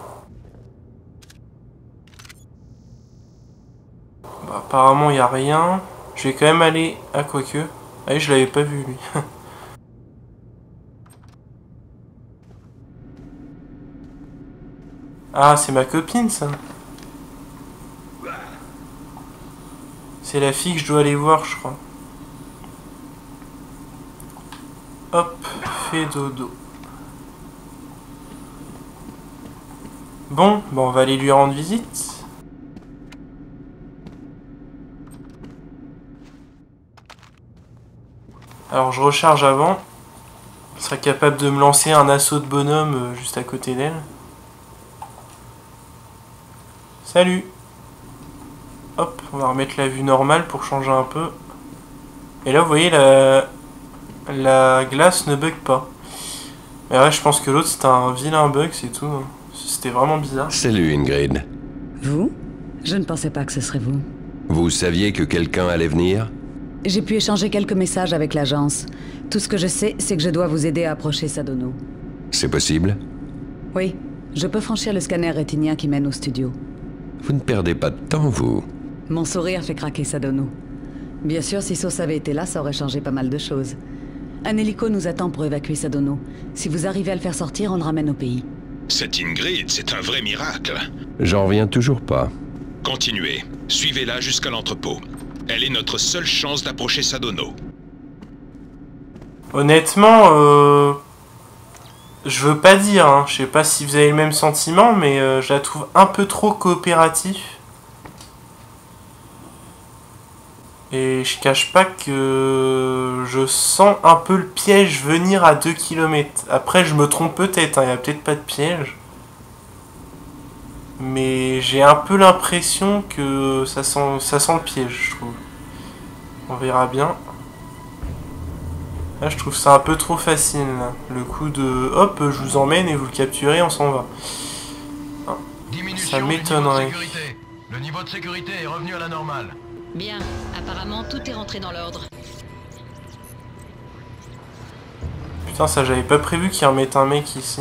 Bah, apparemment il n'y a rien. Je vais quand même aller à quoique. Ah oui, je l'avais pas vu lui. Ah, c'est ma copine ça. C'est la fille que je dois aller voir, je crois. Hop, fais dodo. Bon, bon, on va aller lui rendre visite. Alors je recharge avant. Je serai capable de me lancer un assaut de bonhomme euh, juste à côté d'elle. Salut. Hop, on va remettre la vue normale pour changer un peu. Et là vous voyez la, la glace ne bug pas. Mais ouais, je pense que l'autre c'était un vilain bug, c'est tout. C'était vraiment bizarre. Salut Ingrid. Vous? Je ne pensais pas que ce serait vous. Vous saviez que quelqu'un allait venir? J'ai pu échanger quelques messages avec l'agence. Tout ce que je sais, c'est que je dois vous aider à approcher Sadono. C'est possible? Oui, je peux franchir le scanner rétinien qui mène au studio. Vous ne perdez pas de temps, vous. Mon sourire fait craquer Sadono. Bien sûr, si Sos avait été là, ça aurait changé pas mal de choses. Un hélico nous attend pour évacuer Sadono. Si vous arrivez à le faire sortir, on le ramène au pays. Cette Ingrid, c'est un vrai miracle. J'en reviens toujours pas. Continuez. Suivez-la jusqu'à l'entrepôt. Elle est notre seule chance d'approcher Sadono. Honnêtement, euh... je veux pas dire, hein. Je sais pas si vous avez le même sentiment, mais euh, je la trouve un peu trop coopérative. Et je cache pas que je sens un peu le piège venir à deux kilomètres. Après, je me trompe peut-être, hein. Il y a peut-être pas de piège. Mais j'ai un peu l'impression que ça sent, ça sent le piège, je trouve. On verra bien. Là, je trouve ça un peu trop facile, là. Le coup de hop, je vous emmène et vous le capturez, on s'en va. Ah, ça m'étonnerait. Le niveau de sécurité est revenu à la normale. Bien, apparemment tout est rentré dans l'ordre. Putain, ça j'avais pas prévu qu'ils remettent un mec ici.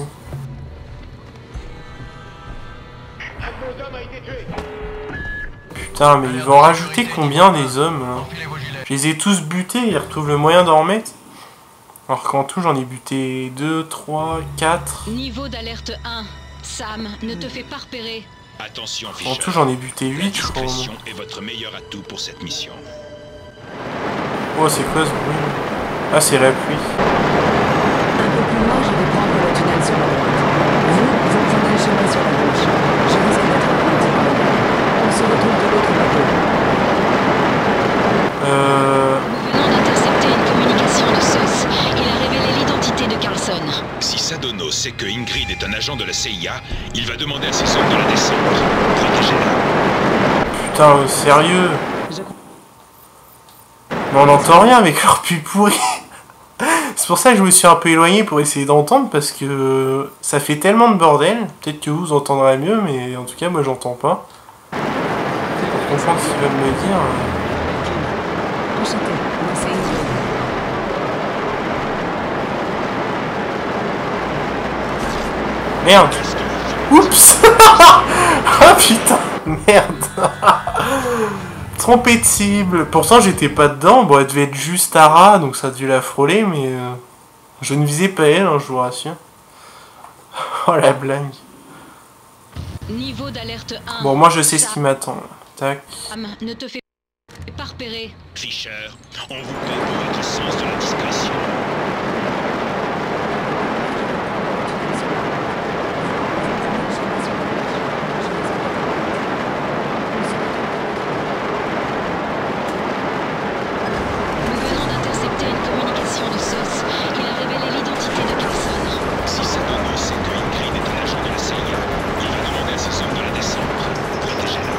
Putain, mais ils vont rajouter combien des hommes là? Je les ai tous butés, ils retrouvent le moyen d'en remettre. Alors qu'en tout j'en ai buté deux, trois, quatre. Niveau d'alerte un. Sam, ne te fais pas repérer. Attention, Fisher. En tout j'en ai buté huit, je crois. La discrétion est votre meilleur atout pour cette mission. Oh, c'est quoi ce bruit? Ah, c'est la pluie. Un peu plus loin, je vais prendre le tunnel sur la droite. Vous, vous prenez le chemin sur la gauche. Je risque d'être pointé par le bas. On se retrouve de l'autre côté. Euh... Nous venons d'intercepter une communication de Sos. Il a révélé l'identité de Carlson. Si Sadono sait que Ingrid est un agent de la C I A, il va demander à ses hommes de la descendre. Protégez-la. Putain, euh, sérieux? Je... Mais on n'entend rien avec leur pub pourri. C'est pour ça que je me suis un peu éloigné pour essayer d'entendre, parce que ça fait tellement de bordel. Peut-être que vous entendrez mieux, mais en tout cas moi j'entends pas. Pour comprendre ce qu'ils veulent me dire. Enchanté, moi c'est Ingrid. Merde. Oups. Ah putain, merde. Trompé de cible. Pourtant j'étais pas dedans. Bon, elle devait être juste Tara, donc ça a dû la frôler, mais euh, je ne visais pas elle, hein, je vous rassure. Oh la blague. Niveau d'alerte un. Bon, moi je sais ce qui m'attend. Tac. Sam, ne te fais pas repérer. Fisher, on vous paie pour votre sens de la discrétion. Nous venons d'intercepter une communication de Sos. Il a révélé l'identité de Carlson. Si Sadono sait que Ingrid est un agent de la C I A, il va demander à ses hommes de la descendre. Protégez-la.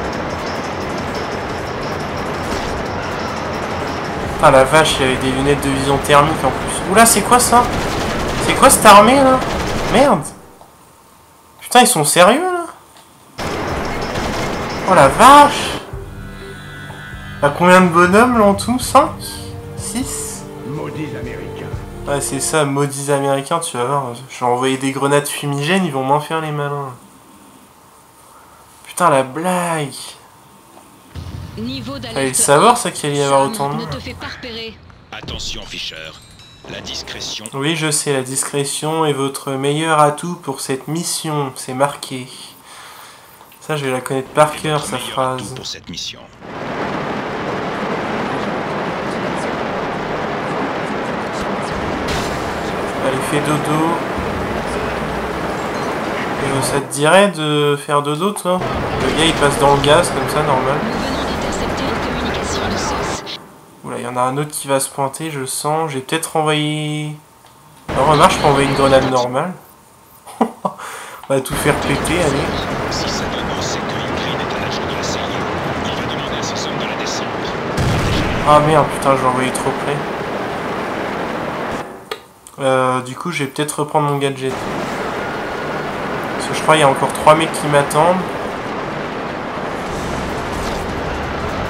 Ah la vache, il y avait des lunettes de vision thermique en plus. Oula, c'est quoi ça? C'est quoi cette armée là? Merde. Putain, ils sont sérieux là? Oh la vache. Y'a combien de bonhommes là en tout? cinq? six? Maudits Américains. Ouais, c'est ça, maudits Américains, tu vas voir. Je vais envoyer des grenades fumigènes, ils vont m'en faire les malins. Putain, la blague. Niveau d'alerte Fallait le savoir ça qu'il allait y avoir Sam, autant de ne monde. te fais pas repérer. Attention, Fisher. La discrétion. Oui, je sais, la discrétion est votre meilleur atout pour cette mission, c'est marqué. Ça, je vais la connaître par est cœur, votre sa meilleur atout phrase. pour cette mission. Allez, fais dodo. Et ça te dirait de faire dodo, toi? Le gars, il passe dans le gaz, comme ça, normal. Nous venons d'intercepter une communication de Sos. Oula, il y en a un autre qui va se pointer, je le sens. J'ai peut-être envoyé... Alors, remarque, je peux envoyer une grenade normale. On va tout faire péter, allez. Si Sadono sait que Ingrid est un agent de la C I A, il va demander à ses hommes de la descendre. Ah merde, putain, je l'ai envoyé trop près. Euh, du coup, je vais peut-être reprendre mon gadget. Parce que je crois qu'il y a encore trois mecs qui m'attendent.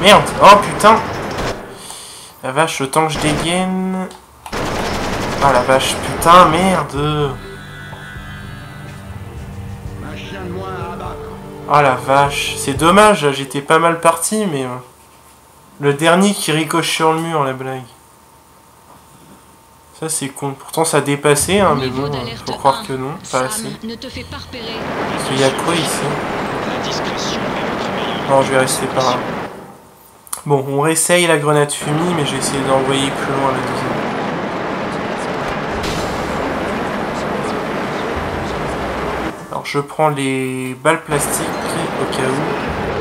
Merde. Oh putain. La vache, le temps que je dégaine. Ah la vache, putain, merde. Oh la vache. C'est dommage, j'étais pas mal parti, mais... Le dernier qui ricoche sur le mur, la blague. Ça c'est con. Pourtant ça dépassait, hein, mais bon, faut croire que non, pas assez. Ne te fais pas repérer. Parce qu'il y a quoi ici? Non, je vais rester par là. Bon, on réessaye la grenade fumée, mais j'ai essayé d'envoyer plus loin la deuxième. Alors je prends les balles plastiques au cas où.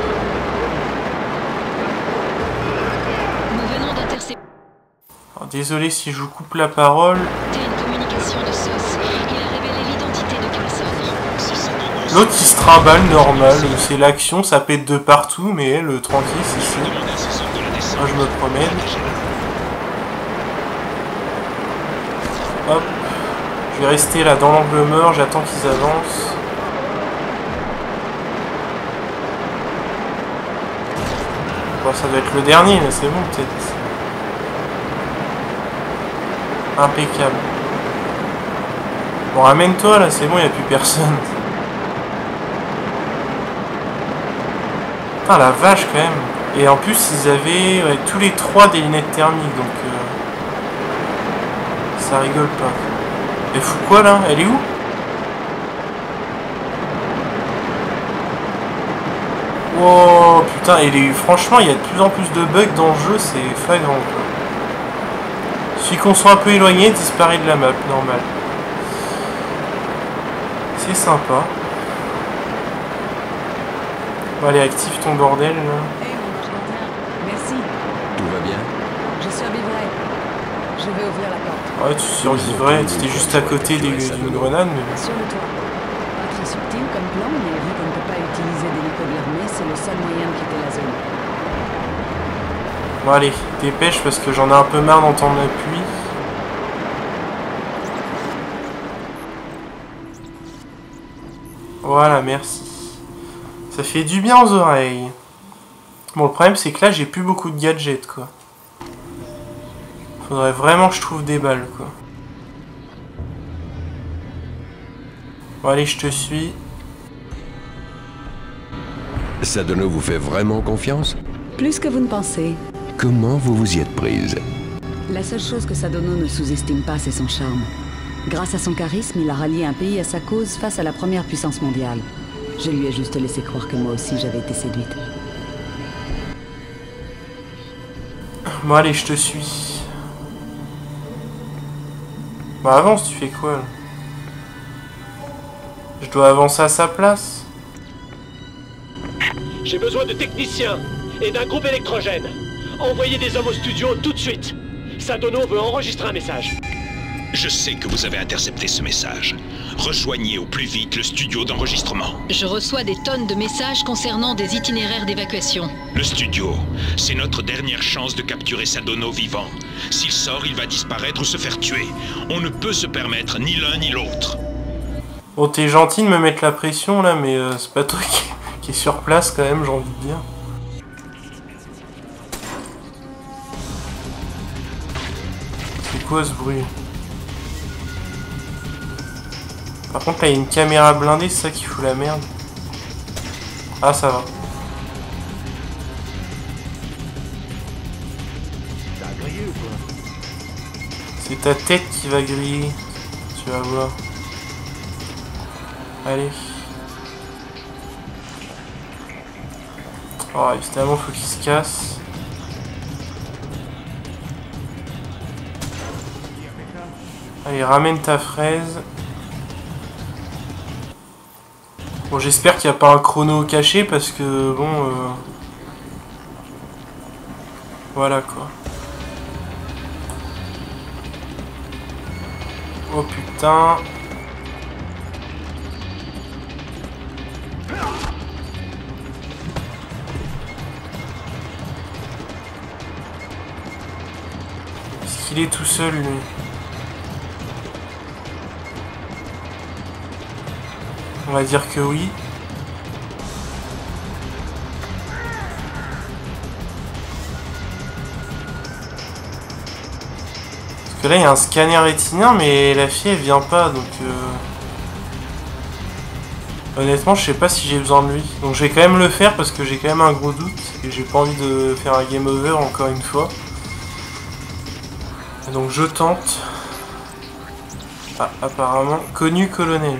Nous venons d'intercepter Alors désolé si je vous coupe la parole. une communication de S O S. Il a révélé l'identité de Carlson. L'autre qui se trimballe normal, c'est l'action, ça pète de partout, mais elle, tranquille, c'est ici. Moi je me promène. Hop. Je vais rester là dans l'angle mort, j'attends qu'ils avancent. Bon, ça doit être le dernier, là, c'est bon peut-être. Impeccable. Bon, ramène-toi là, c'est bon, il n'y a plus personne. Putain, la vache quand même. Et en plus, ils avaient ouais, tous les trois des lunettes thermiques, donc... Euh, ça rigole pas. Elle fout quoi là? Elle est où? Wow, putain, et les... franchement, il y a de plus en plus de bugs dans le jeu, c'est flagrant quoi. Celui qu'on soit un peu éloigné disparaît de la map, normal. C'est sympa. Bon, allez, active ton bordel là. Hey, mon gardien. Merci. Tout va bien? Je survivrai. Je vais ouvrir la porte. Ouais, tu survivrais, tu étais juste à côté d'une grenade, mais... Sur le toit. Pas très subtil comme plan, mais vu qu'on ne peut pas utiliser d'hélico de l'armée, c'est le seul moyen de quitter la zone. Bon allez, dépêche parce que j'en ai un peu marre d'entendre la pluie. Voilà, merci. Ça fait du bien aux oreilles. Bon, le problème c'est que là j'ai plus beaucoup de gadgets quoi. Faudrait vraiment que je trouve des balles quoi. Bon allez, je te suis. Sadono vous fait vraiment confiance? Plus que vous ne pensez. Comment vous vous y êtes prise? La seule chose que Sadono ne sous-estime pas, c'est son charme. Grâce à son charisme, il a rallié un pays à sa cause face à la première puissance mondiale. Je lui ai juste laissé croire que moi aussi j'avais été séduite. Bon allez, je te suis. Bah avance, tu fais quoi là? Je dois avancer à sa place? J'ai besoin de techniciens et d'un groupe électrogène. Envoyez des hommes au studio tout de suite. Sadono veut enregistrer un message. Je sais que vous avez intercepté ce message. Rejoignez au plus vite le studio d'enregistrement. Je reçois des tonnes de messages concernant des itinéraires d'évacuation. Le studio, c'est notre dernière chance de capturer Sadono vivant. S'il sort, il va disparaître ou se faire tuer. On ne peut se permettre ni l'un ni l'autre. Bon, t'es gentil de me mettre la pression là, mais euh, c'est pas toi qui, qui est sur place quand même, j'ai envie de dire. C'est quoi ce bruit? Par contre là il y a une caméra blindée, c'est ça qui fout la merde. Ah ça va. C'est ta tête qui va griller. Tu vas voir. Allez. Oh évidemment faut qu'il se casse. Allez, ramène ta fraise. Bon, j'espère qu'il n'y a pas un chrono caché parce que, bon... Euh... Voilà, quoi. Oh, putain. Est-ce qu'il est tout seul, lui? On va dire que oui. Parce que là, il y a un scanner rétinien, mais la fille, elle vient pas, donc... Euh... Honnêtement, je sais pas si j'ai besoin de lui. Donc je vais quand même le faire, parce que j'ai quand même un gros doute. Et j'ai pas envie de faire un game over, encore une fois. Donc je tente. Ah, apparemment, connu colonel.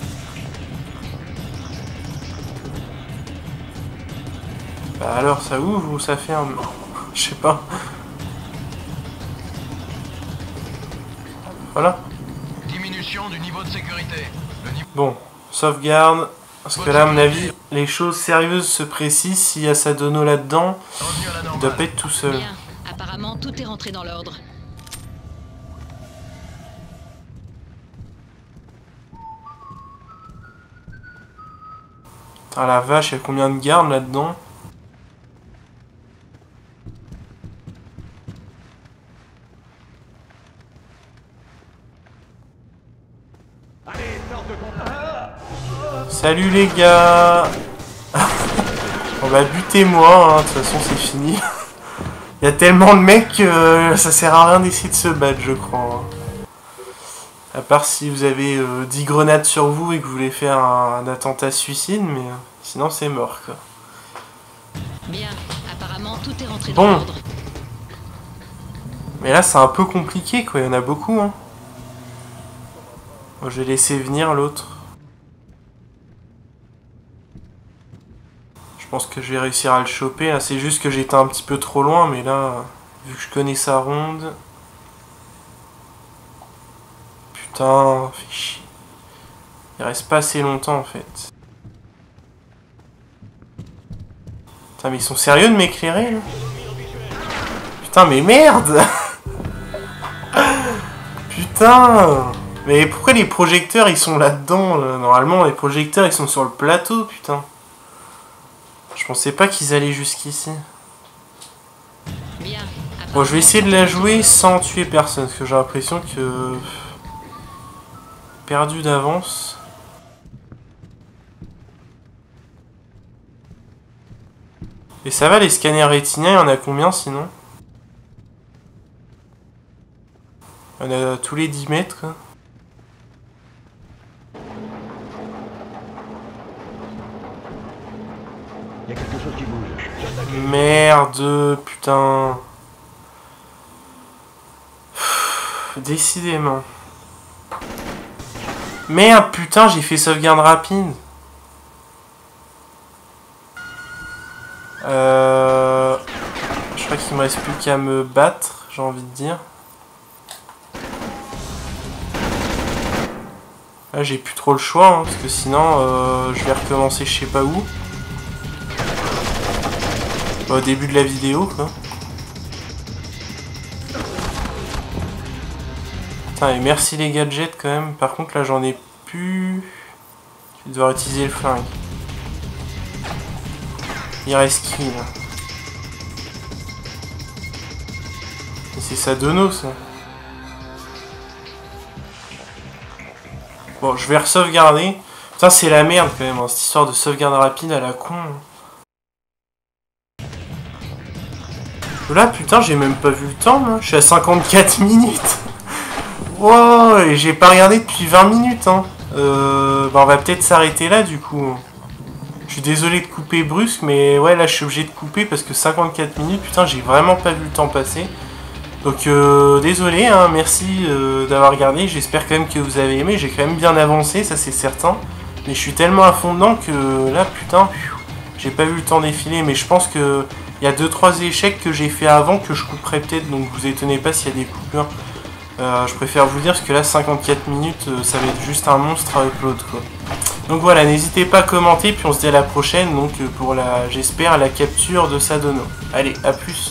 Bah alors, ça ouvre ou ça ferme? Je sais pas. Voilà. Diminution du niveau de sécurité. Le niveau... Bon, sauvegarde. Parce que là, à mon avis, les choses sérieuses se précisent. S'il y a Sadono là-dedans, il doit pas être tout seul. Bien. Apparemment, tout est rentré dans l'ordre. Ah la vache, il y a combien de gardes là-dedans? Salut les gars. On va buter moi, hein. De toute façon c'est fini. Il y a tellement de mecs que ça sert à rien d'essayer de se battre, je crois. À part si vous avez euh, dix grenades sur vous et que vous voulez faire un, un attentat suicide, mais euh, sinon c'est mort quoi. Bien, apparemment tout est rentré Bon. dans l'ordre. Mais là c'est un peu compliqué quoi, il y en a beaucoup hein. Bon, je vais laisser venir l'autre. Je pense que je vais réussir à le choper, c'est juste que j'étais un petit peu trop loin, mais là, vu que je connais sa ronde... Putain, fait chier. Il reste pas assez longtemps en fait. Putain, mais ils sont sérieux de m'éclairer là? Putain, mais merde. Putain. Mais pourquoi les projecteurs ils sont là-dedans là? Normalement les projecteurs ils sont sur le plateau, putain. Je pensais pas qu'ils allaient jusqu'ici. Bien. Bon, je vais essayer de la jouer sans tuer personne, parce que j'ai l'impression que... Perdu d'avance. Et ça va, les scanners rétiniens, il y en a combien sinon? Il y en a tous les dix mètres, quoi. Il y a quelque chose qui bouge. Merde, putain. Pff, décidément. Merde, putain, j'ai fait sauvegarde rapide. Euh... Je crois qu'il me reste plus qu'à me battre, j'ai envie de dire. Là, j'ai plus trop le choix, hein, parce que sinon, euh, je vais recommencer je sais pas où. Au début de la vidéo, quoi. Putain, et merci les gadgets, quand même. Par contre, là, j'en ai plus... Je vais devoir utiliser le flingue. Il reste qui, là? C'est Sadono, ça. Bon, je vais re-sauvegarder. Putain, c'est la merde, quand même, hein, cette histoire de sauvegarde rapide à la con. Là, putain, j'ai même pas vu le temps, là. Je suis à cinquante-quatre minutes. Wow, et j'ai pas regardé depuis vingt minutes, hein. Euh, bah, on va peut-être s'arrêter là, du coup. Je suis désolé de couper brusque, mais ouais, là, je suis obligé de couper parce que cinquante-quatre minutes, putain, j'ai vraiment pas vu le temps passer. Donc, euh, désolé, hein, merci euh, d'avoir regardé. J'espère quand même que vous avez aimé. J'ai quand même bien avancé, ça, c'est certain. Mais je suis tellement à fond dedans que là, putain, j'ai pas vu le temps défiler. Mais je pense que il y a deux trois échecs que j'ai fait avant que je couperai peut-être. Donc, vous étonnez pas s'il y a des coupures. Euh, je préfère vous dire parce que là, cinquante-quatre minutes, euh, ça va être juste un monstre à upload, quoi. Donc voilà, n'hésitez pas à commenter, puis on se dit à la prochaine, donc euh, pour la, j'espère, la capture de Sadono. Allez, à plus.